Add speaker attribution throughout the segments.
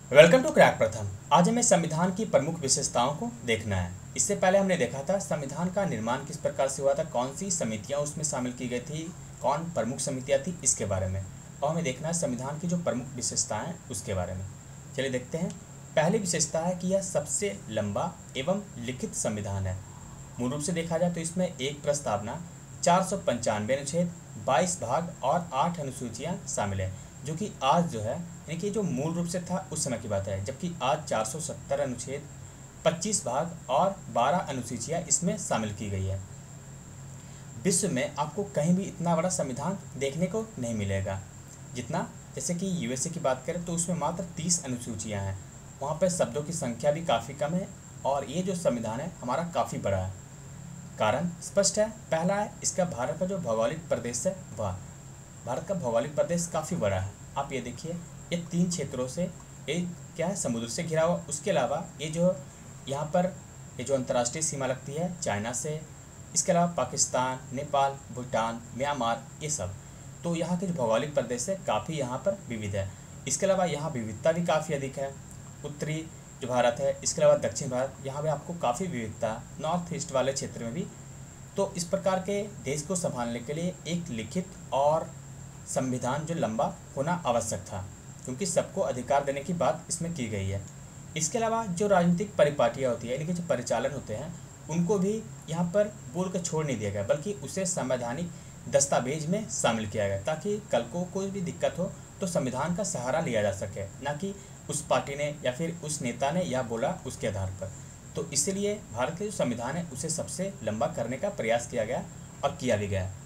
Speaker 1: Welcome to crack प्रथम। आज हमें संविधान की प्रमुख विशेषताओं को देखना है। इससे पहले हमने देखा था संविधान का निर्माण किस प्रकार से हुआ था, कौन सी समितियां उसमें शामिल की गई थी, कौन प्रमुख समितियां थी, इसके बारे में। और हमें देखना है संविधान की जो प्रमुख विशेषताएं उसके बारे में। चलिए देखते हैं। पहली विशेषता है कि यह सबसे लंबा एवं लिखित संविधान है। मूल रूप से देखा जाए तो इसमें एक प्रस्तावना, 495 अनुच्छेद, 22 भाग और 8 अनुसूचियां शामिल है, जो कि आज जो है यानी कि जो मूल रूप से था उस समय की बात है, जबकि आज 470 अनुच्छेद, 25 भाग और 12 अनुसूचियां इसमें शामिल की गई है। विश्व में आपको कहीं भी इतना बड़ा संविधान देखने को नहीं मिलेगा जितना, जैसे कि यूएसए की बात करें तो उसमें मात्र 30 अनुसूचियां हैं। वहाँ पर शब्दों की संख्या भी काफ़ी कम है और ये जो संविधान है हमारा काफ़ी बड़ा है। कारण स्पष्ट है। पहला है इसका भारत का जो भौगोलिक प्रदेश है, वह भारत का भौगोलिक प्रदेश काफ़ी बड़ा है। आप ये देखिए, ये 3 क्षेत्रों से, एक क्या है समुद्र से घिरा हुआ, उसके अलावा ये जो यहाँ पर ये जो अंतर्राष्ट्रीय सीमा लगती है चाइना से, इसके अलावा पाकिस्तान, नेपाल, भूटान, म्यांमार, ये सब। तो यहाँ के जो भौगोलिक प्रदेश है काफ़ी यहाँ पर विविध है। इसके अलावा यहाँ विविधता भी काफ़ी अधिक है। उत्तरी जो भारत है, इसके अलावा दक्षिण भारत, यहाँ पे आपको काफ़ी विविधता, नॉर्थ ईस्ट वाले क्षेत्र में भी। तो इस प्रकार के देश को संभालने के लिए एक लिखित और संविधान जो लंबा होना आवश्यक था, क्योंकि सबको अधिकार देने की बात इसमें की गई है। इसके अलावा जो राजनीतिक परिपाटियाँ होती है, यानी कि जो परिचालन होते हैं, उनको भी यहाँ पर बोल कर छोड़ नहीं दिया गया, बल्कि उसे संवैधानिक दस्तावेज में शामिल किया गया, ताकि कल को कोई भी दिक्कत हो तो संविधान का सहारा लिया जा सके, ना कि उस पार्टी ने या फिर उस नेता ने यह बोला उसके आधार पर। तो इसलिए भारत के जो संविधान है उसे सबसे लंबा करने का प्रयास किया गया और किया भी गया।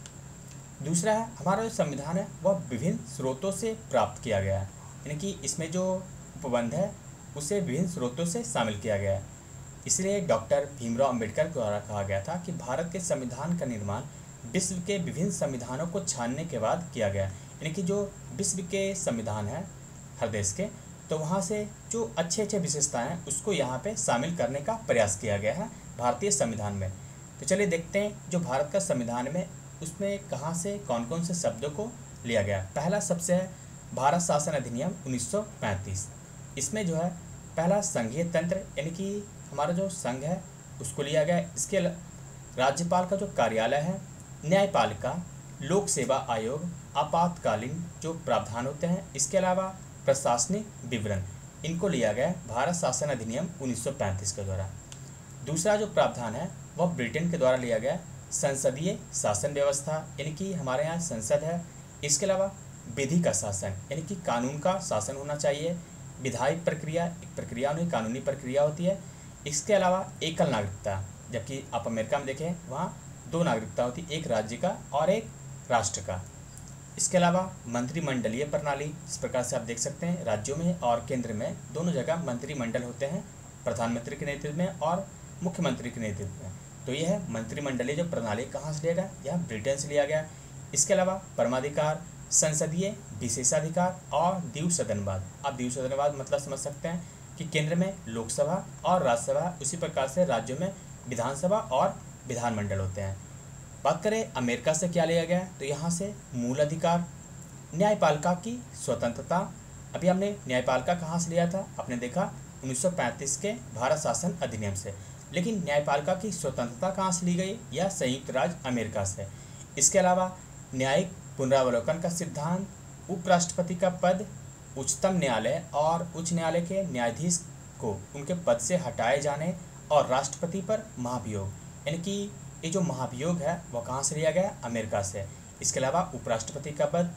Speaker 1: दूसरा है हमारा जो संविधान है वह विभिन्न स्रोतों से प्राप्त किया गया है, यानी कि इसमें जो उपबंध है उसे विभिन्न स्रोतों से शामिल किया गया है। इसलिए डॉक्टर भीमराव अंबेडकर द्वारा कहा गया था कि भारत के संविधान का निर्माण विश्व के विभिन्न संविधानों को छानने के बाद किया गया, यानी कि जो विश्व के संविधान है हर देश के, तो वहाँ से जो अच्छे अच्छे विशेषताएं हैं उसको यहाँ पे शामिल करने का प्रयास किया गया है भारतीय संविधान में। तो चलिए देखते हैं जो भारत का संविधान में उसमें कहाँ से कौन कौन से शब्दों को लिया गया। पहला सबसे है भारत शासन अधिनियम 1935। इसमें जो है पहला संघीय तंत्र, यानी कि हमारा जो संघ है उसको लिया गया। इसके राज्यपाल का जो कार्यालय है, न्यायपालिका, लोक सेवा आयोग, आपातकालीन जो प्रावधान होते हैं, इसके अलावा प्रशासनिक विवरण, इनको लिया गया भारत शासन अधिनियम 1935 के द्वारा। दूसरा जो प्रावधान है वह ब्रिटेन के द्वारा लिया गया, संसदीय शासन व्यवस्था, यानी कि हमारे यहाँ संसद है। इसके अलावा विधि का शासन, यानी कि कानून का शासन होना चाहिए। विधायी प्रक्रिया एक प्रक्रिया नहीं, कानूनी प्रक्रिया होती है। इसके अलावा एकल नागरिकता, जबकि आप अमेरिका में देखें वहाँ 2 नागरिकता होती, एक राज्य का और एक राष्ट्र का। इसके अलावा मंत्रिमंडलीय प्रणाली, इस प्रकार से आप देख सकते हैं राज्यों में और केंद्र में दोनों जगह मंत्रिमंडल होते हैं, प्रधानमंत्री के नेतृत्व में और मुख्यमंत्री के नेतृत्व में। तो यह है मंत्रिमंडलीय जो प्रणाली, कहाँ से लिया गया, यह ब्रिटेन से लिया गया। इसके अलावा परमाधिकार, संसदीय विशेषाधिकार और द्वि सदनवाद। आप द्वि सदनवाद मतलब समझ सकते हैं कि केंद्र में लोकसभा और राज्यसभा, उसी प्रकार से राज्यों में विधानसभा और विधानमंडल होते हैं। बात करें अमेरिका से क्या लिया गया, तो यहाँ से मूल अधिकार, न्यायपालिका की स्वतंत्रता। अभी हमने न्यायपालिका कहाँ से लिया था, आपने देखा 1935 के भारत शासन अधिनियम से। लेकिन न्यायपालिका की स्वतंत्रता कहाँ से ली गई, या संयुक्त राज्य अमेरिका से। इसके अलावा न्यायिक पुनरावलोकन का सिद्धांत, उपराष्ट्रपति का पद, उच्चतम न्यायालय और उच्च न्यायालय के न्यायाधीश को उनके पद से हटाए जाने और राष्ट्रपति पर महाभियोग, यानी कि ये जो महाभियोग है वह कहाँ से लिया गया, अमेरिका से। इसके अलावा उपराष्ट्रपति का पद।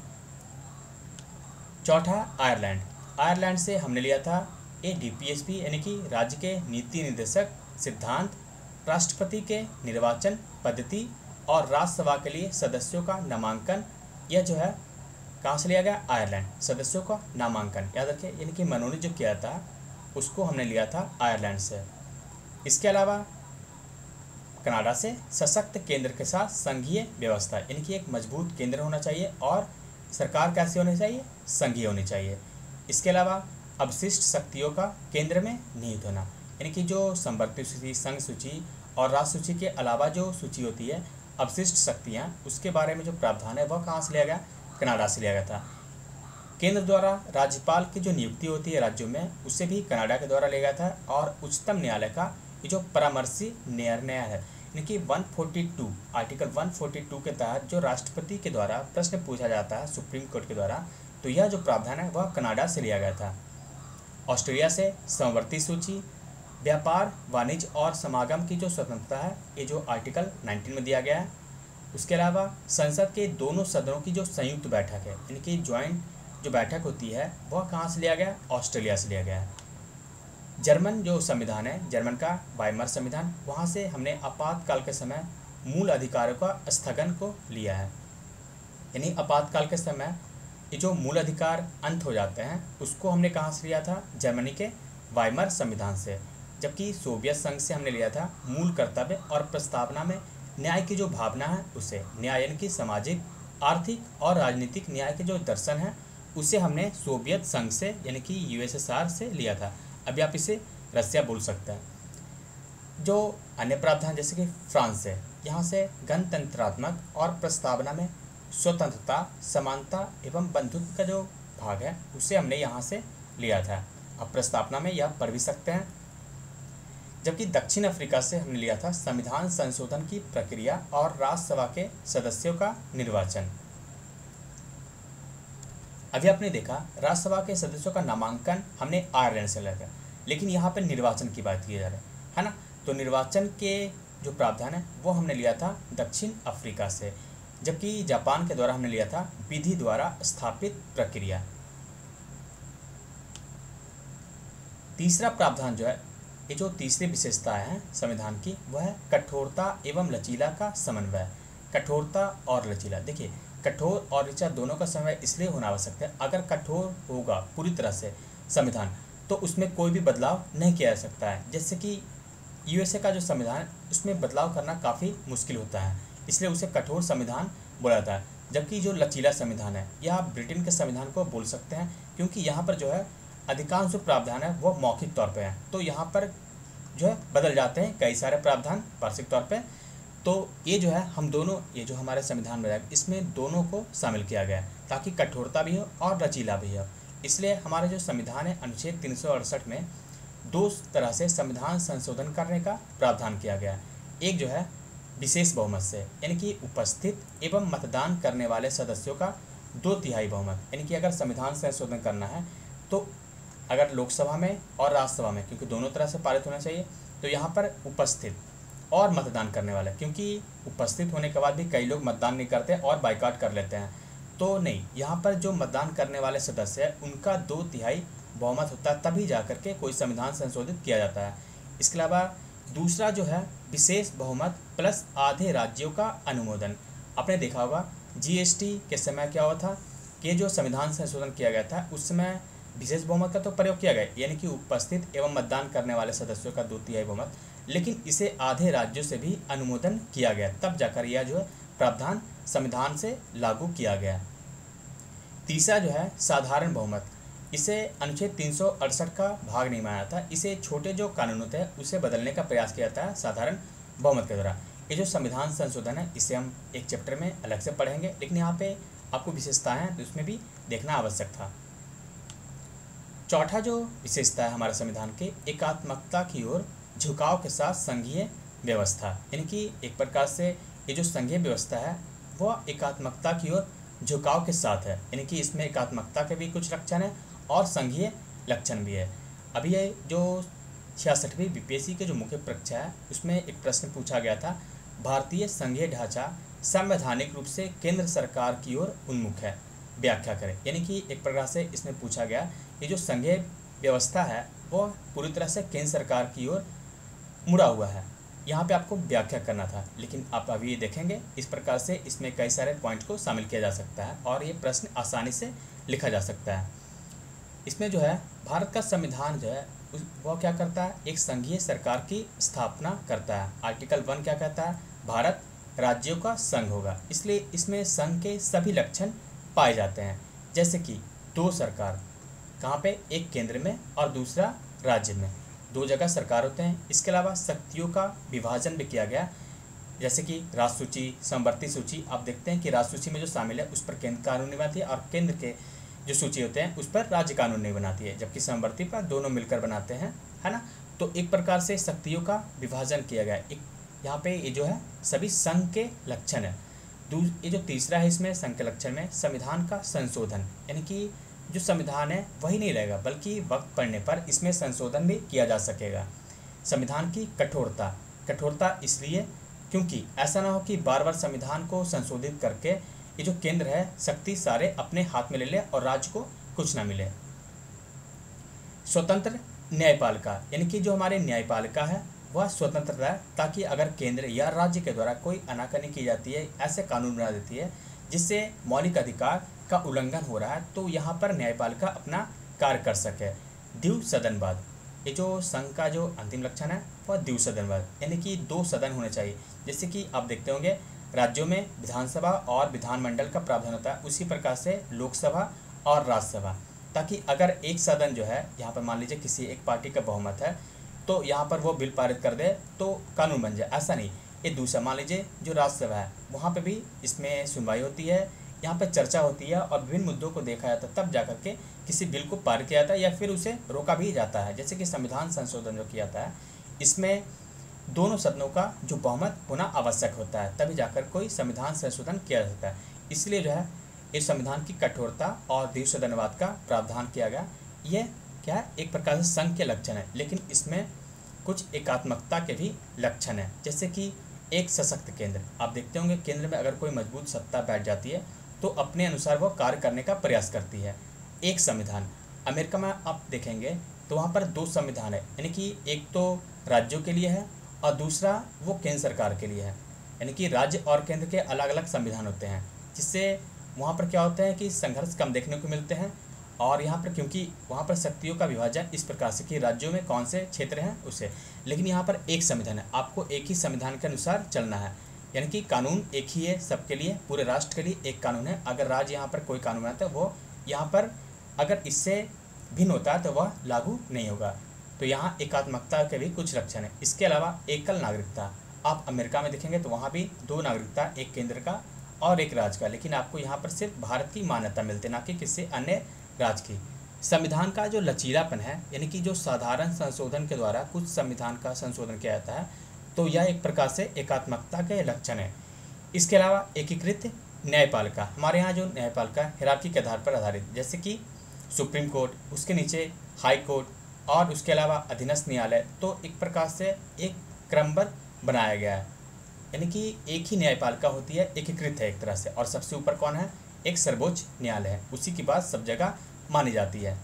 Speaker 1: चौथा आयरलैंड, आयरलैंड से हमने लिया था ADPSP, यानी कि राज्य के नीति निर्देशक सिद्धांत, राष्ट्रपति के निर्वाचन पद्धति और राज्यसभा के लिए सदस्यों का नामांकन। यह जो है कहाँ से लिया गया, आयरलैंड, सदस्यों का नामांकन याद रखें, यानी कि मनोनीत जो किया था उसको हमने लिया था आयरलैंड से। इसके अलावा कनाडा से सशक्त केंद्र के साथ संघीय व्यवस्था, यानी कि एक मजबूत केंद्र होना चाहिए और सरकार कैसी होनी चाहिए, संघीय होनी चाहिए। इसके अलावा अवशिष्ट शक्तियों का केंद्र में निहित होना, यानी कि जो संवर्ती सूची, संघ सूची और राज्य सूची के अलावा जो सूची होती है अवशिष्ट शक्तियाँ, उसके बारे में जो प्रावधान है वह कहाँ से लिया गया, कनाडा से लिया गया था। केंद्र द्वारा राज्यपाल की जो नियुक्ति होती है राज्यों में, उसे भी कनाडा के द्वारा लिया गया था। और उच्चतम न्यायालय का ये जो परामर्शी निर्णय है, यानी कि 142 आर्टिकल 142 के तहत जो राष्ट्रपति के द्वारा प्रश्न पूछा जाता है सुप्रीम कोर्ट के द्वारा, तो यह जो प्रावधान है वह कनाडा से लिया गया था। ऑस्ट्रेलिया से समवर्ती सूची, व्यापार, वाणिज्य और समागम की जो स्वतंत्रता है, ये जो आर्टिकल 19 में दिया गया है। उसके अलावा संसद के दोनों सदनों की जो संयुक्त बैठक है, यानी कि ज्वाइंट जो बैठक होती है, वह कहाँ से लिया गया? ऑस्ट्रेलिया से लिया गया है। जर्मन जो संविधान है, जर्मन का वाइमर संविधान, वहाँ से हमने आपातकाल के समय मूल अधिकारों का स्थगन को लिया है। यानी आपातकाल के समय ये जो मूल अधिकार अंत हो जाते हैं, उसको हमने कहाँ से लिया था? जर्मनी के वाइमर संविधान से। जबकि सोवियत संघ से हमने लिया था मूल कर्तव्य और प्रस्तावना में न्याय की जो भावना है उसे, न्याय यानी कि सामाजिक, आर्थिक और राजनीतिक न्याय के जो दर्शन है उसे हमने सोवियत संघ से यानी कि यूएसएसआर से लिया था। अभी आप इसे रसिया बोल सकते हैं। जो अन्य प्रावधान जैसे कि फ्रांस है, यहाँ से गणतंत्रात्मक और प्रस्तावना में स्वतंत्रता, समानता एवं बंधुत्व का जो भाग है उसे हमने यहाँ से लिया था। अब प्रस्तावना में यह पढ़ भी सकते हैं। जबकि दक्षिण अफ्रीका से हमने लिया था संविधान संशोधन की प्रक्रिया और राज्यसभा के सदस्यों का निर्वाचन। अभी आपने देखा राज्यसभा के सदस्यों का नामांकन हमने आयरलैंड से लिया था, लेकिन यहाँ पर निर्वाचन की बात की जा रही है ना। तो निर्वाचन के जो प्रावधान है वो हमने लिया था दक्षिण अफ्रीका से। जबकि जापान के द्वारा हमने लिया था विधि द्वारा स्थापित प्रक्रिया। तीसरा प्रावधान जो है, ये जो तीसरी विशेषता है संविधान की, वह है कठोरता एवं लचीला का समन्वय। कठोरता और लचीला, देखिए कठोर और लचीला दोनों का समन्वय इसलिए होना आवश्यक है, अगर कठोर होगा पूरी तरह से संविधान तो उसमें कोई भी बदलाव नहीं किया जा सकता है। जैसे कि यूएसए का जो संविधान है उसमें बदलाव करना काफ़ी मुश्किल होता है, इसलिए उसे कठोर संविधान बोला जाता है। जबकि जो लचीला संविधान है, यह आप ब्रिटेन के संविधान को बोल सकते हैं, क्योंकि यहाँ पर जो है अधिकांश जो प्रावधान है वो मौखिक तौर पे हैं, तो यहाँ पर जो है बदल जाते हैं कई सारे प्रावधान वार्षिक तौर पे। तो ये जो है हम दोनों, ये जो हमारे संविधान में है इसमें दोनों को शामिल किया गया है ताकि कठोरता भी हो और लचीला भी हो। इसलिए हमारे जो संविधान है अनुच्छेद 368 में दो तरह से संविधान संशोधन करने का प्रावधान किया गया है। एक जो है विशेष बहुमत से, यानी कि उपस्थित एवं मतदान करने वाले सदस्यों का 2/3 बहुमत, यानी कि अगर संविधान संशोधन करना है तो अगर लोकसभा में और राज्यसभा में, क्योंकि दोनों तरह से पारित होना चाहिए, तो यहाँ पर उपस्थित और मतदान करने वाले, क्योंकि उपस्थित होने के बाद भी कई लोग मतदान नहीं करते और बाइकआउट कर लेते हैं, तो नहीं, यहाँ पर जो मतदान करने वाले सदस्य है उनका 2/3 बहुमत होता है, तभी जाकर के कोई संविधान संशोधित किया जाता है। इसके अलावा दूसरा जो है विशेष बहुमत प्लस आधे राज्यों का अनुमोदन। आपने देखा होगा जीएसटी के समय क्या हुआ था कि जो संविधान संशोधन किया गया था उस समय विशेष बहुमत का तो प्रयोग किया गया, यानी कि उपस्थित एवं मतदान करने वाले सदस्यों का 2/3 बहुमत, लेकिन इसे आधे राज्यों से भी अनुमोदन किया गया, तब जाकर यह जो है प्रावधान संविधान से लागू किया गया। तीसरा जो है साधारण बहुमत, इसे अनुच्छेद 368 का भाग नहीं माना था, इसे छोटे जो कानून होते हैं उसे बदलने का प्रयास किया जाता है साधारण बहुमत के द्वारा। ये जो संविधान संशोधन है इसे हम एक चैप्टर में अलग से पढ़ेंगे, लेकिन यहाँ पे आपको विशेषताएं हैं तो उसमें भी देखना आवश्यक था। चौथा जो विशेषता है हमारे संविधान के, एकात्मकता की ओर झुकाव के साथ संघीय व्यवस्था, यानी कि एक प्रकार से ये जो संघीय व्यवस्था है वह एकात्मकता की ओर झुकाव के साथ है, यानी कि इसमें एकात्मकता के भी कुछ लक्षण है और संघीय लक्षण भी है। अभी ये जो 66वीं बीपीएससी के जो मुख्य परीक्षा है उसमें एक प्रश्न पूछा गया था, भारतीय संघीय ढांचा संवैधानिक रूप से केंद्र सरकार की ओर उन्मुख है, व्याख्या करें। यानी कि एक प्रकार से इसमें पूछा गया ये जो संघीय व्यवस्था है वो पूरी तरह से केंद्र सरकार की ओर मुड़ा हुआ है, यहाँ पे आपको व्याख्या करना था, लेकिन आप अभी ये देखेंगे इस प्रकार से इसमें कई सारे पॉइंट को शामिल किया जा सकता है और ये प्रश्न आसानी से लिखा जा सकता है। इसमें जो है भारत का संविधान जो है वह क्या करता है, एक संघीय सरकार की स्थापना करता है। आर्टिकल 1 क्या कहता है, भारत राज्यों का संघ होगा, इसलिए इसमें संघ के सभी लक्षण पाए जाते हैं, जैसे कि 2 सरकार, कहाँ पे, एक केंद्र में और दूसरा राज्य में, 2 जगह सरकार होते हैं। इसके अलावा शक्तियों का विभाजन भी किया गया, जैसे कि राज्य सूची, समवर्ती सूची। आप देखते हैं कि राज्य सूची में जो शामिल है उस पर केंद्र कानून निभाती है और केंद्र के जो सूची होते हैं उस पर राज्य कानून नहीं बनाती है, जबकि समवर्ती पर दोनों मिलकर बनाते हैं, है ना। तो एक प्रकार से शक्तियों का विभाजन किया गया है। एक यहाँ पे ये जो है सभी संघ के लक्षण है। ये जो तीसरा है इसमें संघ के लक्षण में संविधान का संशोधन, यानी कि जो संविधान है वही नहीं रहेगा बल्कि वक्त पड़ने पर इसमें संशोधन भी किया जा सकेगा। संविधान की कठोरता, कठोरता इसलिए क्योंकि ऐसा ना हो कि बार बार संविधान को संशोधित करके ये जो केंद्र है शक्ति सारे अपने हाथ में ले ले और राज्य को कुछ ना मिले। स्वतंत्र न्यायपालिका, यानी कि जो हमारे न्यायपालिका है वह स्वतंत्र है, ताकि अगर केंद्र या राज्य के द्वारा कोई अनाकानी की जाती है, ऐसे कानून बना देती है जिससे मौलिक अधिकार का उल्लंघन हो रहा है, तो यहाँ पर न्यायपालिका अपना कार्य कर सके। द्विसदनवाद, ये जो संघ का जो अंतिम लक्षण है वह द्विसदनवाद, यानी कि 2 सदन होने चाहिए। जैसे कि आप देखते होंगे राज्यों में विधानसभा और विधानमंडल का प्रावधान होता है, उसी प्रकार से लोकसभा और राज्यसभा, ताकि अगर एक सदन जो है यहाँ पर मान लीजिए किसी एक पार्टी का बहुमत है तो यहाँ पर वो बिल पारित कर दे तो कानून बन जाए, ऐसा नहीं। ये दूसरा मान लीजिए जो राज्यसभा है वहाँ पे भी इसमें सुनवाई होती है, यहाँ पर चर्चा होती है और विभिन्न मुद्दों को देखा जाता है, तब जाकर के किसी बिल को पारित किया जाता है या फिर उसे रोका भी जाता है। जैसे कि संविधान संशोधन जो किया जाता है इसमें दोनों सदनों का जो बहुमत होना आवश्यक होता है, तभी जाकर कोई संविधान संशोधन किया जा सकता है। इसलिए जो है इस संविधान की कठोरता और द्विसदनवाद का प्रावधान किया गया। यह क्या है, एक प्रकार से संघ के लक्षण है, लेकिन इसमें कुछ एकात्मकता के भी लक्षण है। जैसे कि एक सशक्त केंद्र, आप देखते होंगे केंद्र में अगर कोई मजबूत सत्ता बैठ जाती है तो अपने अनुसार वो कार्य करने का प्रयास करती है। एक संविधान, अमेरिका में आप देखेंगे तो वहाँ पर 2 संविधान है, यानी कि एक तो राज्यों के लिए है और दूसरा वो केंद्र सरकार के लिए है, यानी कि राज्य और केंद्र के अलग अलग संविधान होते हैं, जिससे वहाँ पर क्या होता है कि संघर्ष कम देखने को मिलते हैं। और यहाँ पर क्योंकि वहाँ पर शक्तियों का विभाजन इस प्रकार से कि राज्यों में कौन से क्षेत्र हैं उसे, लेकिन यहाँ पर एक संविधान है, आपको एक ही संविधान के अनुसार चलना है, यानी कि कानून एक ही है सबके लिए, पूरे राष्ट्र के लिए एक कानून है। अगर राज्य यहाँ पर कोई कानून आता है वो यहाँ पर अगर इससे भिन्न होता है तो वह लागू नहीं होगा। तो यहाँ एकात्मकता के भी कुछ लक्षण है। इसके अलावा एकल नागरिकता, आप अमेरिका में देखेंगे तो वहाँ भी 2 नागरिकता, एक केंद्र का और एक राज्य का, लेकिन आपको यहाँ पर सिर्फ भारत की मान्यता मिलती है, ना कि किसी अन्य राज्य की। संविधान का जो लचीलापन है, यानी कि जो साधारण संशोधन के द्वारा कुछ संविधान का संशोधन किया जाता है, तो यह एक प्रकार से एकात्मकता के लक्षण है। इसके अलावा एकीकृत न्यायपालिका, हमारे यहाँ जो न्यायपालिका हिरार्की के आधार पर आधारित, जैसे कि सुप्रीम कोर्ट, उसके नीचे हाई कोर्ट और उसके अलावा अधीनस्थ न्यायालय, तो एक प्रकार से एक क्रमबद्ध बनाया गया है, यानी कि एक ही न्यायपालिका होती है, एकीकृत है एक तरह से। और सबसे ऊपर कौन है, एक सर्वोच्च न्यायालय है, उसी की बात सब जगह मानी जाती है।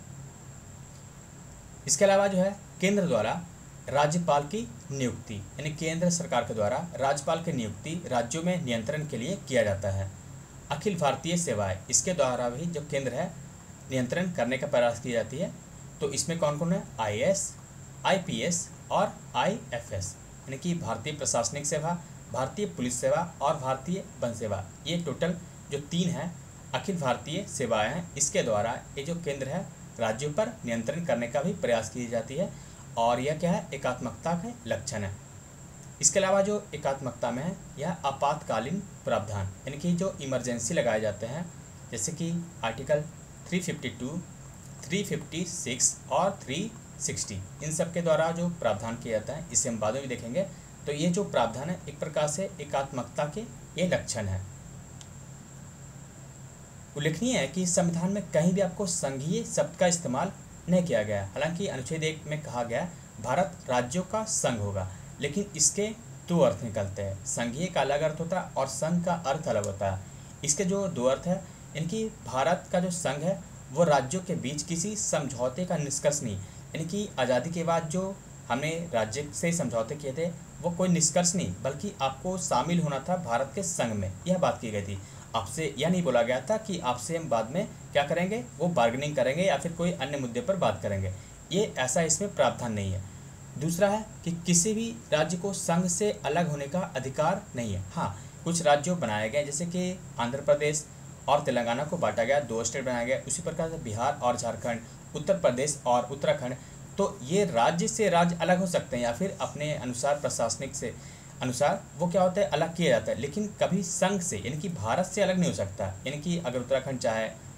Speaker 1: इसके अलावा जो है केंद्र द्वारा राज्यपाल की नियुक्ति, यानी केंद्र सरकार के द्वारा राज्यपाल की नियुक्ति राज्यों में नियंत्रण के लिए किया जाता है। अखिल भारतीय सेवाएं, इसके द्वारा भी जो केंद्र है नियंत्रण करने का प्रयास की जाती है। तो इसमें कौन कौन है, IAS, IPS और IFS, यानी कि भारतीय प्रशासनिक सेवा, भारतीय पुलिस सेवा और भारतीय वन सेवा, ये टोटल जो 3 है अखिल भारतीय सेवाएं हैं। इसके द्वारा ये जो केंद्र है राज्यों पर नियंत्रण करने का भी प्रयास की जाती है, और यह क्या है, एकात्मकता के लक्षण है। इसके अलावा जो एकात्मकता में है यह आपातकालीन प्रावधान, यानी कि जो इमरजेंसी लगाए जाते हैं, जैसे कि आर्टिकल 352, 356 और 360, इन सब के द्वारा जो प्रावधान किया जाता है, इसे हम बाद में भी देखेंगे। तो ये जो प्रावधान है एक प्रकार से एकात्मकता के ये लक्षण है। उल्लेखनीय है कि संविधान में कहीं भी आपको संघीय शब्द का इस्तेमाल नहीं किया गया। हालांकि अनुच्छेद 1 में कहा गया भारत राज्यों का संघ होगा, लेकिन इसके 2 अर्थ निकलते हैं। संघीय का अलग अर्थ होता है और संघ का अर्थ अलग होता है। इसके जो 2 अर्थ है, इनकी भारत का जो संघ है वो राज्यों के बीच किसी समझौते का निष्कर्ष नहीं, यानी कि आज़ादी के बाद जो हमने राज्य से समझौते किए थे वो कोई निष्कर्ष नहीं, बल्कि आपको शामिल होना था भारत के संघ में, यह बात की गई थी। आपसे यह नहीं बोला गया था कि आपसे हम बाद में क्या करेंगे, वो बार्गेनिंग करेंगे या फिर कोई अन्य मुद्दे पर बात करेंगे, ये ऐसा इसमें प्रावधान नहीं है। दूसरा है कि किसी भी राज्य को संघ से अलग होने का अधिकार नहीं है। हाँ, कुछ राज्यों बनाए गए, जैसे कि आंध्र प्रदेश और तेलंगाना को बांटा गया, 2 स्टेट बनाया गया। उसी प्रकार से बिहार और झारखंड, उत्तर प्रदेश और उत्तराखंड, तो ये राज्य से राज्य अलग हो सकते हैं या फिर अपने अनुसार प्रशासनिक से अनुसार वो क्या होता है अलग किया जाता है, लेकिन कभी संघ से यानी कि भारत से अलग नहीं हो सकता। यानी कि अगर उत्तराखंड चाहे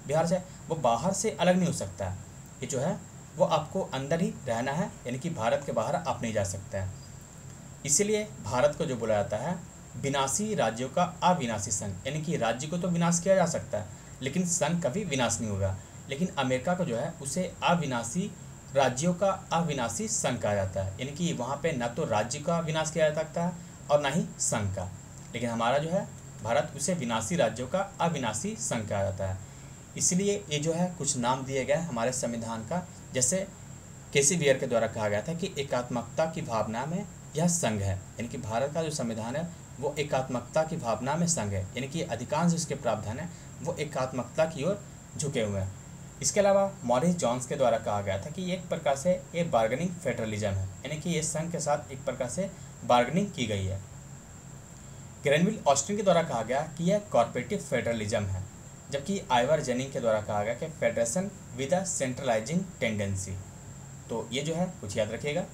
Speaker 1: बिहार से, वो बाहर से अलग नहीं हो सकता है। ये जो है वो आपको अंदर ही रहना है, यानी कि भारत के बाहर आप नहीं जा सकते हैं। इसीलिए भारत को जो बोला जाता है विनाशी राज्यों का अविनाशी संघ, यानी कि राज्य को तो विनाश किया जा सकता है लेकिन संघ कभी विनाश नहीं होगा। लेकिन अमेरिका को जो है उसे अविनाशी राज्यों का अविनाशी संघ कहा जाता है, यानी कि वहाँ पे ना तो राज्य का विनाश किया जा सकता है और ना ही संघ का। लेकिन हमारा जो है भारत, उसे विनाशी राज्यों का अविनाशी संघ कहा जाता है। इसलिए ये जो है कुछ नाम दिए गए हमारे संविधान का, जैसे केसी बियर के द्वारा कहा गया था कि एकात्मकता की भावना में यह संघ है, यानी कि भारत का जो संविधान है वो एकात्मकता की भावना में संघ है, यानी कि अधिकांश इसके प्रावधान है वो एकात्मकता की ओर झुके हुए हैं। इसके अलावा मॉरिस जॉन्स के द्वारा कहा गया था कि एक प्रकार से ये बार्गेनिंग फेडरलिज्म है, यानी कि ये संघ के साथ एक प्रकार से बार्गेनिंग की गई है। ग्रेनविल ऑस्टिन के द्वारा कहा गया कि यह कॉर्पोरेटिव फेडरलिज्म है, जबकि आइवर जेनिंग के द्वारा कहा गया कि federation with a centralising tendency. तो ये जो है कुछ याद रखिएगा।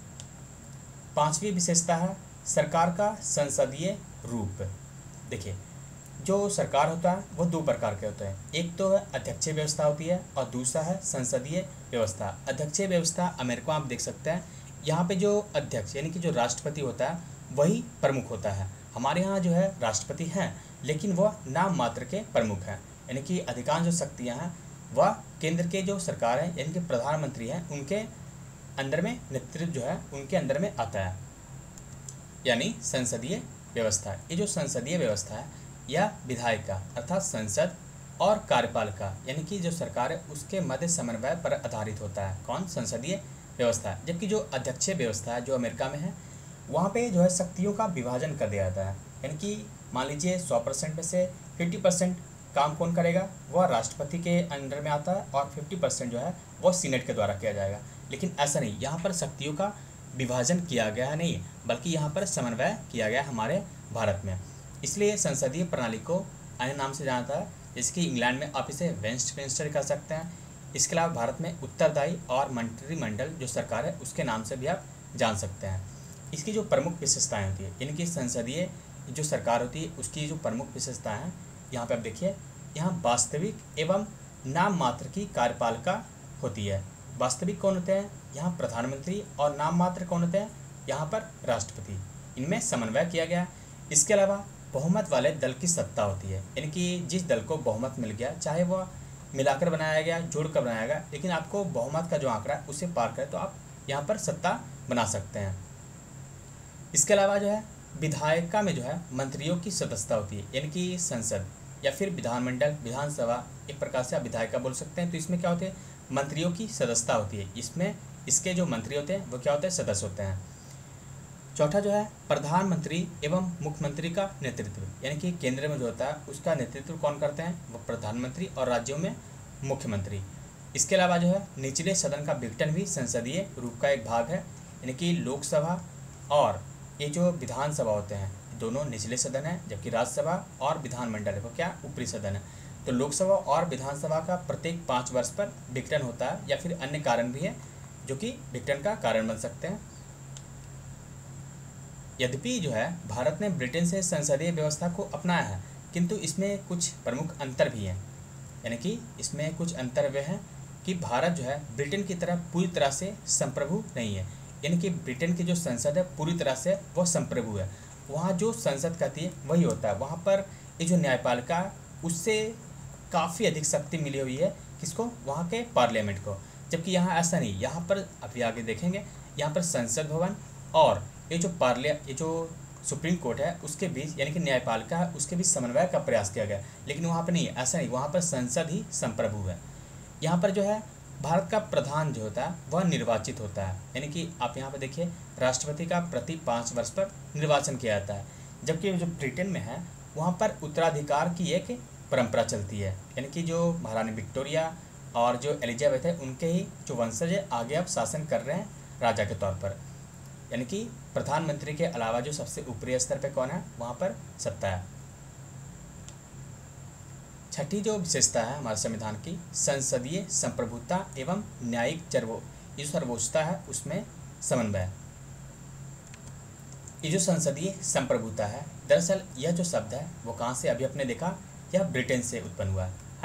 Speaker 1: पांचवी विशेषता है सरकार का संसदीय रूप। देखिए, जो सरकार होता है वो दो प्रकार के होते हैं, एक तो है अध्यक्षीय व्यवस्था होती है और दूसरा है संसदीय व्यवस्था। अध्यक्षीय व्यवस्था अमेरिका में आप देख सकते हैं, यहाँ पे जो अध्यक्ष यानी कि जो राष्ट्रपति होता है वही प्रमुख होता है। हमारे यहाँ जो है राष्ट्रपति हैं लेकिन वह नाम मात्र के प्रमुख हैं, यानी कि अधिकांश जो शक्तियाँ हैं वह केंद्र के जो सरकार है यानी कि प्रधानमंत्री हैं उनके अंदर में, नेतृत्व जो है उनके अंदर में आता है, यानी संसदीय व्यवस्था। ये जो संसदीय व्यवस्था है यह विधायिका अर्थात संसद और कार्यपालिका यानी कि जो सरकार है उसके मध्य समन्वय पर आधारित होता है। कौन? संसदीय व्यवस्था। जबकि जो अध्यक्षीय व्यवस्था है जो अमेरिका में है वहाँ पे जो है शक्तियों का विभाजन कर दिया जाता है, यानी कि मान लीजिए 100% में से 50% काम कौन करेगा, वह राष्ट्रपति के अंडर में आता है और 50% जो है वह सीनेट के द्वारा किया जाएगा। लेकिन ऐसा नहीं, यहाँ पर शक्तियों का विभाजन किया गया है नहीं, बल्कि यहाँ पर समन्वय किया गया हमारे भारत में। इसलिए संसदीय प्रणाली को अन्य नाम से जाना था, जैसे कि इंग्लैंड में आप इसे वेस्टमिंस्टर कर सकते हैं। इसके अलावा भारत में उत्तरदायी और मंत्रिमंडल जो सरकार है उसके नाम से भी आप जान सकते हैं। इसकी जो प्रमुख विशेषताएं होती है, यानी कि संसदीय जो सरकार होती है उसकी जो प्रमुख विशेषताएं हैं, यहाँ पे आप देखिए, यहाँ वास्तविक एवं नाम मात्र की कार्यपालिका होती है। वास्तविक कौन होते हैं? यहाँ प्रधानमंत्री। और नाम मात्र कौन होते हैं? यहाँ पर राष्ट्रपति। इनमें समन्वय किया गया। इसके अलावा बहुमत वाले दल की सत्ता होती है, यानी कि जिस दल को बहुमत मिल गया, चाहे वह मिलाकर बनाया गया, जोड़कर बनाया गया, लेकिन आपको बहुमत का जो आंकड़ा है उसे पार करें तो आप यहाँ पर सत्ता बना सकते हैं। इसके अलावा जो है विधायिका में जो है मंत्रियों की सदस्यता होती है, यानी कि संसद या फिर विधानमंडल, विधानसभा, एक प्रकार से आप विधायिका बोल सकते हैं। तो इसमें क्या होते हैं? मंत्रियों की सदस्यता होती है। इसमें इसके जो मंत्री होते हैं वो क्या होते हैं? सदस्य होते हैं। चौथा जो है प्रधानमंत्री एवं मुख्यमंत्री का नेतृत्व, यानी कि केंद्र में जो होता है उसका नेतृत्व कौन करते हैं? वो प्रधानमंत्री और राज्यों में मुख्यमंत्री। इसके अलावा जो है निचले सदन का विघटन भी संसदीय रूप का एक भाग है, यानी कि लोकसभा और ये जो विधानसभा होते हैं दोनों निचले सदन है, जबकि राज्यसभा और विधानमंडल है वो क्या? ऊपरी सदन है। तो लोकसभा और विधानसभा का प्रत्येक 5 वर्ष पर विघटन होता है, या फिर अन्य कारण भी है जो कि विघटन का कारण बन सकते हैं। यद्यपि जो है भारत ने ब्रिटेन से संसदीय व्यवस्था को अपनाया है, किंतु इसमें कुछ प्रमुख अंतर भी हैं, यानी कि इसमें कुछ अंतर वे हैं कि भारत जो है ब्रिटेन की तरह पूरी तरह से संप्रभु नहीं है, यानी कि ब्रिटेन की जो संसद है पूरी तरह से वह संप्रभु है। वहाँ जो संसद कहती है वही होता है। वहाँ पर ये जो न्यायपालिका है उससे काफ़ी अधिक शक्ति मिली हुई है, किसको? वहाँ के पार्लियामेंट को। जबकि यहाँ ऐसा नहीं, यहाँ पर अभी आगे देखेंगे, यहाँ पर संसद भवन और ये जो सुप्रीम कोर्ट है उसके बीच, यानी कि न्यायपालिका है उसके बीच समन्वय का प्रयास किया गया। लेकिन वहाँ पर नहीं, ऐसा नहीं, वहाँ पर संसद ही संप्रभु है। यहाँ पर जो है भारत का प्रधान जो होता है वह निर्वाचित होता है, यानी कि आप यहाँ पर देखिए राष्ट्रपति का प्रति 5 वर्ष पर निर्वाचन किया जाता है। जबकि जो ब्रिटेन में है वहाँ पर उत्तराधिकार की एक परंपरा चलती है, यानी कि जो महारानी विक्टोरिया और जो एलिजाबेथ है उनके ही जो वंशज है आगे अब शासन कर रहे हैं राजा के तौर पर, यानी कि प्रधानमंत्री के अलावा जो सबसे ऊपरी स्तर पर कौन है वहाँ पर सत्ता है। छठी जो विशेषता है हमारे संविधान की, संसदीय संप्रभुता एवं न्यायिक ये सर्वोच्चता है उसमें समन्वय। ये जो संसदीय संप्रभुता है, दरअसल यह जो शब्द है वो कहाँ से, अभी आपने देखा, यह ब्रिटेन से उत्पन्न हुआ है ना।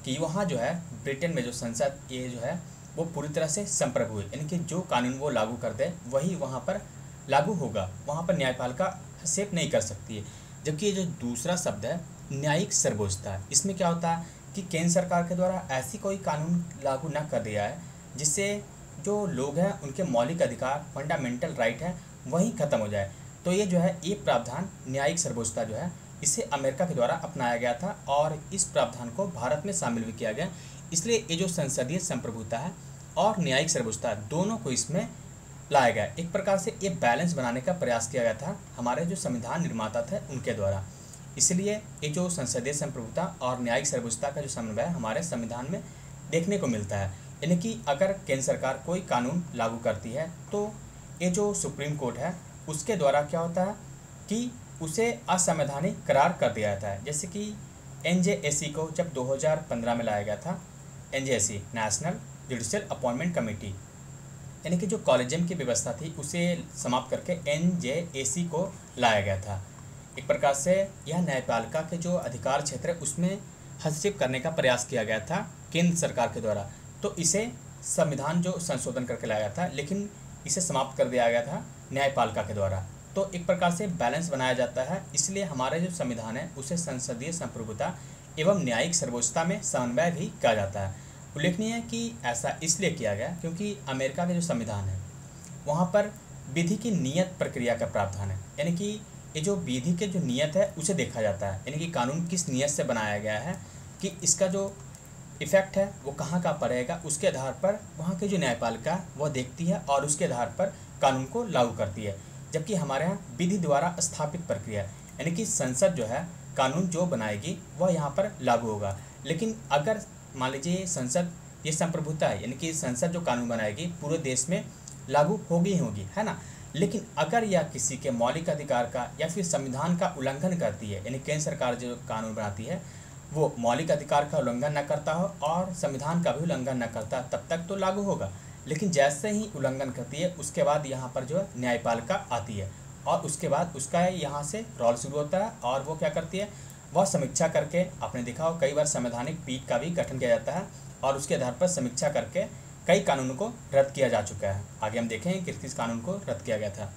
Speaker 1: कि वहाँ जो है ब्रिटेन में जो संसद ये जो है वो पूरी तरह से संप्रभु है, यानी कि जो कानून वो लागू कर दे वही वहाँ पर लागू होगा, वहाँ पर न्यायपालिका हस्तक्षेप नहीं कर सकती है। जबकि ये जो दूसरा शब्द है न्यायिक सर्वोच्चता, इसमें क्या होता है कि केंद्र सरकार के द्वारा ऐसी कोई कानून लागू न कर दिया है जिससे जो लोग हैं उनके मौलिक अधिकार फंडामेंटल राइट है वहीं ख़त्म हो जाए। तो ये जो है ये प्रावधान न्यायिक सर्वोच्चता जो है इसे अमेरिका के द्वारा अपनाया गया था और इस प्रावधान को भारत में शामिल भी किया गया। इसलिए ये जो संसदीय संप्रभुता है और न्यायिक सर्वोच्चता दोनों को इसमें लाया गया। एक प्रकार से ये बैलेंस बनाने का प्रयास किया गया था हमारे जो संविधान निर्माता थे उनके द्वारा। इसलिए ये जो संसदीय संप्रभुता और न्यायिक सर्वोच्चता का जो समन्वय हमारे संविधान में देखने को मिलता है, यानी कि अगर केंद्र सरकार कोई कानून लागू करती है तो ये जो सुप्रीम कोर्ट है उसके द्वारा क्या होता है कि उसे असंवैधानिक करार कर दिया जाता है। जैसे कि एनजेएसी को जब 2015 में लाया गया था, NJAC national judicial appointment committee, यानी कि जो कॉलेजियम की व्यवस्था थी उसे समाप्त करके एनजेएसी को लाया गया था। एक प्रकार से यह न्यायपालिका के जो अधिकार क्षेत्र है उसमें हस्तक्षेप करने का प्रयास किया गया था केंद्र सरकार के द्वारा। तो इसे संविधान जो संशोधन करके लाया गया था, लेकिन इसे समाप्त कर दिया गया था न्यायपालिका के द्वारा। तो एक प्रकार से बैलेंस बनाया जाता है, इसलिए हमारे जो संविधान है उसे संसदीय संप्रभुता एवं न्यायिक सर्वोच्चता में समन्वय भी किया जाता है। उल्लेखनीय है कि ऐसा इसलिए किया गया क्योंकि अमेरिका के जो संविधान है वहाँ पर विधि की नियत प्रक्रिया का प्रावधान है, यानी कि ये जो विधि के जो नियत है उसे देखा जाता है, यानी कि कानून किस नियत से बनाया गया है कि इसका जो इफेक्ट है वो कहाँ का पड़ेगा, उसके आधार पर वहाँ की जो न्यायपालिका वह देखती है और उसके आधार पर कानून को लागू करती है। जबकि हमारे यहाँ विधि द्वारा स्थापित प्रक्रिया, यानी कि संसद जो है कानून जो बनाएगी वह यहाँ पर लागू होगा। लेकिन अगर मान लीजिए संसद ये संप्रभुता है, यानी कि संसद जो कानून बनाएगी पूरे देश में लागू होगी ही होगी, है ना। लेकिन अगर यह किसी के मौलिक अधिकार का या फिर संविधान का उल्लंघन करती है, यानी केंद्र सरकार जो कानून बनाती है वो मौलिक अधिकार का उल्लंघन न करता हो और संविधान का भी उल्लंघन न करता, तब तक तो लागू होगा। लेकिन जैसे ही उल्लंघन करती है उसके बाद यहाँ पर जो है न्यायपालिका आती है और उसके बाद उसका यहाँ से रोल शुरू होता है और वो क्या करती है, वह समीक्षा करके, आपने देखा हो कई बार संवैधानिक पीठ का भी गठन किया जाता है और उसके आधार पर समीक्षा करके कई कानूनों को रद्द किया जा चुका है। आगे हम देखेंगे किस किस कानून को रद्द किया गया था।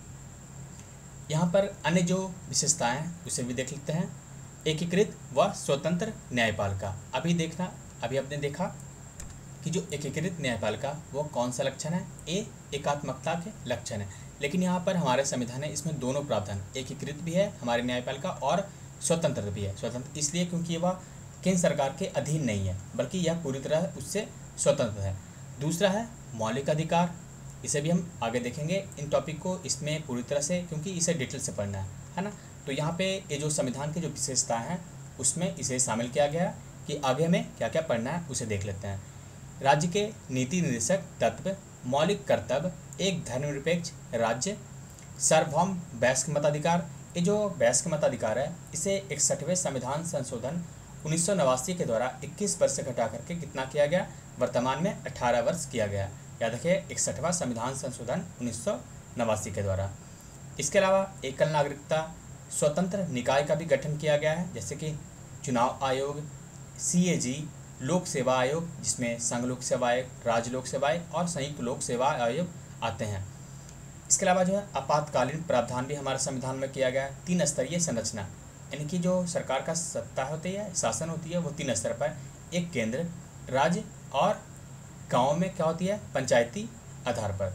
Speaker 1: यहाँ पर अन्य जो विशेषताएं हैं उसे भी देख लेते हैं। एकीकृत व स्वतंत्र न्यायपालिका, अभी आपने देखा कि जो एकीकृत न्यायपालिका वो कौन सा लक्षण है, एकात्मकता के लक्षण है। लेकिन यहाँ पर हमारे संविधान है इसमें दोनों प्रावधान, एकीकृत भी है हमारी न्यायपालिका और स्वतंत्र भी है। स्वतंत्र इसलिए क्योंकि वह केंद्र सरकार के अधीन नहीं है बल्कि यह पूरी तरह उससे स्वतंत्र है। दूसरा है मौलिक अधिकार, इसे भी हम आगे देखेंगे इन टॉपिक को इसमें पूरी तरह से, क्योंकि इसे डिटेल से पढ़ना है ना। तो यहाँ पे ये जो संविधान की जो विशेषताएं हैं उसमें इसे शामिल किया गया कि आगे हमें क्या क्या पढ़ना है उसे देख लेते हैं। राज्य के नीति निर्देशक तत्व, मौलिक कर्तव्य, एक धर्मनिरपेक्ष राज्य, सार्वभौम वयस्क मताधिकार। ये जो वयस्क मताधिकार है इसे 61वें संविधान संशोधन 1989 के द्वारा 21 वर्ष से घटा करके कितना किया गया, वर्तमान में 18 वर्ष किया गया। याद रखिए 61वां संविधान संशोधन 1989 के द्वारा। इसके अलावा एकल नागरिकता, स्वतंत्र निकाय का भी गठन किया गया है, जैसे कि चुनाव आयोग, CAG, लोक सेवा आयोग जिसमें संघ लोक सेवा आयोग, राज्य लोक सेवा आयोग और संयुक्त लोक सेवा आयोग आते हैं। इसके अलावा जो है आपातकालीन प्रावधान भी हमारे संविधान में किया गया है। 3 स्तरीय संरचना, यानी कि जो सरकार का सत्ता होती है, शासन होती है, वो 3 स्तर पर, एक केंद्र, राज्य और गाँव में क्या होती है, पंचायती आधार पर।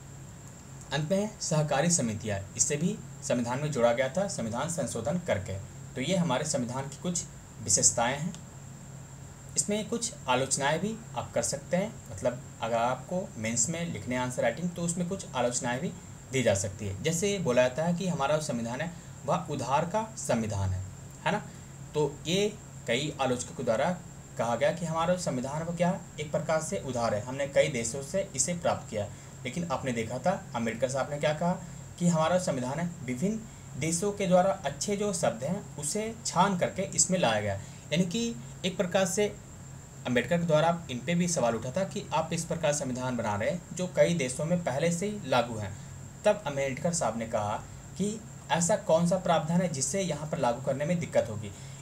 Speaker 1: अंत में सहकारी समितियाँ, इससे भी संविधान में जोड़ा गया था संविधान संशोधन करके। तो ये हमारे संविधान की कुछ विशेषताएं हैं। इसमें कुछ आलोचनाएं भी आप कर सकते हैं, मतलब अगर आपको मेंस में लिखने आंसर राइटिंग तो उसमें कुछ आलोचनाएं भी दी जा सकती है। जैसे बोला जाता है कि हमारा जो संविधान है वह उधार का संविधान है ना। तो ये कई आलोचकों द्वारा कहा गया कि हमारा जो संविधान वो क्या है, एक प्रकार से उधार है, हमने कई देशों से इसे प्राप्त किया। लेकिन आपने देखा था अम्बेडकर साहब ने क्या कहा कि हमारा संविधान है विभिन्न देशों के द्वारा अच्छे जो शब्द हैं उसे छान करके इसमें लाया गया। यानी कि एक प्रकार से अम्बेडकर के द्वारा इन पे भी सवाल उठा था कि आप इस प्रकार संविधान बना रहे हैं जो कई देशों में पहले से ही लागू हैं। तब अम्बेडकर साहब ने कहा कि ऐसा कौन सा प्रावधान है जिससे यहाँ पर लागू करने में दिक्कत होगी।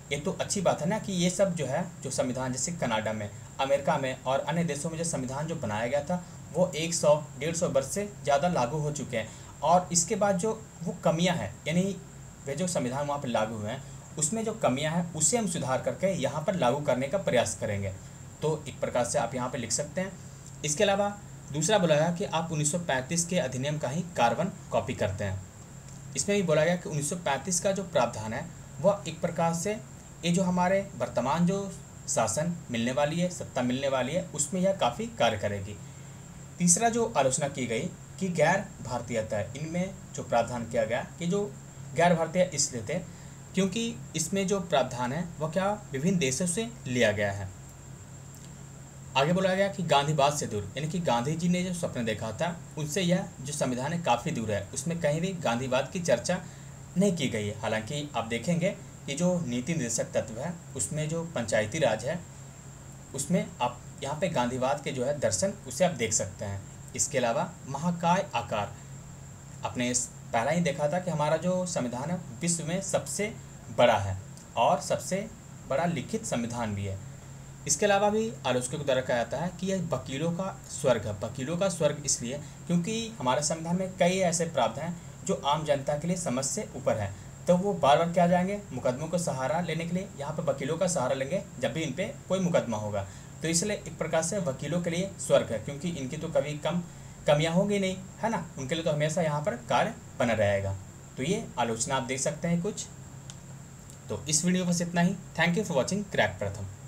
Speaker 1: ये तो अच्छी बात है ना कि ये सब जो है, जो संविधान जैसे कनाडा में, अमेरिका में और अन्य देशों में जो संविधान जो बनाया गया था वो 100-150 वर्ष से ज़्यादा लागू हो चुके हैं। और इसके बाद जो वो कमियां हैं, यानी वे जो संविधान वहाँ पर लागू हुए हैं उसमें जो कमियां हैं उसे हम सुधार करके यहाँ पर लागू करने का प्रयास करेंगे। तो एक प्रकार से आप यहाँ पर लिख सकते हैं। इसके अलावा दूसरा बोला गया कि आप 1935 के अधिनियम का ही कार्बन कॉपी करते हैं। इसमें भी बोला गया कि 1935 का जो प्रावधान है वह एक प्रकार से ये जो हमारे वर्तमान जो शासन मिलने वाली है, सत्ता मिलने वाली है, उसमें यह काफ़ी कार्य करेगी। तीसरा जो आलोचना की गई कि गैर भारतीयता है, इनमें जो प्रावधान किया गया कि जो गैर भारतीय इसलिए थे क्योंकि इसमें जो प्रावधान है वह क्या विभिन्न देशों से लिया गया है। आगे बोला गया कि गांधीवाद से दूर, यानी कि गांधी जी ने जो सपने देखा था उनसे यह जो संविधान है काफ़ी दूर है, उसमें कहीं भी गांधीवाद की चर्चा नहीं की गई है। हालांकि आप देखेंगे कि जो नीति निर्देशक तत्व है उसमें जो पंचायती राज है उसमें आप यहाँ पे गांधीवाद के जो है दर्शन उसे आप देख सकते हैं। इसके अलावा महाकाय आकार, आपने पहला ही देखा था कि हमारा जो संविधान है विश्व में सबसे बड़ा है और सबसे बड़ा लिखित संविधान भी है। इसके अलावा भी आलोचकों के द्वारा कहा जाता है कि यह वकीलों का स्वर्ग है। वकीलों का स्वर्ग इसलिए क्योंकि हमारे संविधान में कई ऐसे प्रावधान हैं जो आम जनता के लिए समझ से ऊपर है, तो वो बार बार क्या जाएंगे मुकदमों का सहारा लेने के लिए, यहाँ पर वकीलों का सहारा लेंगे जब भी इन पर कोई मुकदमा होगा। तो इसलिए एक प्रकार से वकीलों के लिए स्वर्ग है, क्योंकि इनकी तो कभी कमियां होंगी नहीं, है ना, उनके लिए तो हमेशा यहाँ पर कार्य बना रहेगा। तो ये आलोचना आप देख सकते हैं कुछ। तो इस वीडियो बस इतना ही। Thank you for watching crack प्रथम।